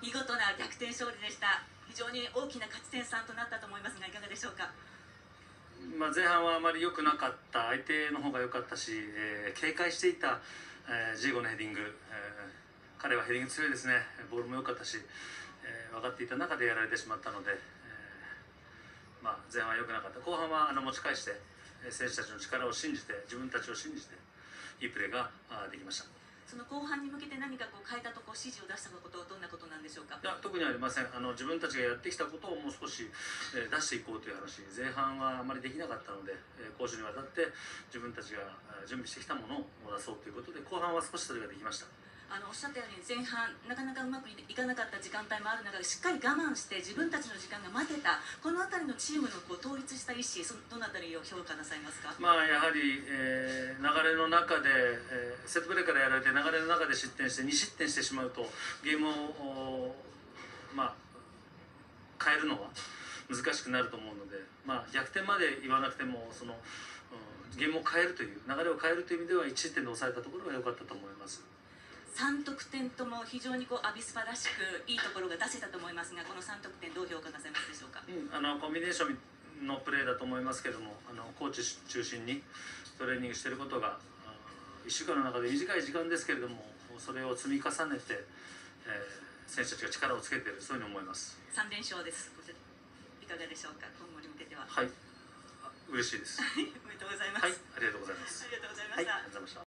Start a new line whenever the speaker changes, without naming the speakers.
見事な逆転勝利でした。非常に大きな勝ち点3となったと思いますが、いかがでしょうか。
前半はあまり良くなかった、相手の方が良かったし、警戒していた、ジーゴのヘディング、彼はヘディング強いですね。ボールも良かったし、分かっていた中でやられてしまったので、前半は良くなかった。後半は持ち返して、選手たちの力を信じて、自分たちを信じていいプレーができました。
その後半に向けて何か変えたところ、指示を出したことはどんなことなんでしょうか。
いや、特にありません。自分たちがやってきたことをもう少し、出していこうという話。前半はあまりできなかったので、攻守にわたって自分たちが準備してきたものを出そうということで、後半は少しそれができました。
おっしゃったように前半なかなかうまくいかなかった時間帯もある中で、しっかり我慢して自分たちの時間が待てた、この辺りのチームの統一した意思、どの辺りを評価なさいますか。
やはり、流れの中で、セットプレーからやられて流れの中で失点して2失点してしまうとゲームを、変えるのは難しくなると思うので、逆転まで言わなくてもゲームを変えるという流れを変えるという意味では1失点で抑えたところが良かったと思います。
3得点とも非常にアビスパらしくいいところが出せたと思いますが、この3得点どう評価なさいますでしょうか。
コンビネーションのプレーだと思いますけども、コーチ中心にトレーニングしていることが1週間の中で短い時間ですけれども、それを積み重ねて、選手たちが力をつけている、そういうふうに思います。
3連勝です。いかがでしょうか。今後に向けては。
はい、嬉しいです。
おめでとうございます。
はい、ありがとうございます。
ありがとうございました。
はい、ありがとうございました。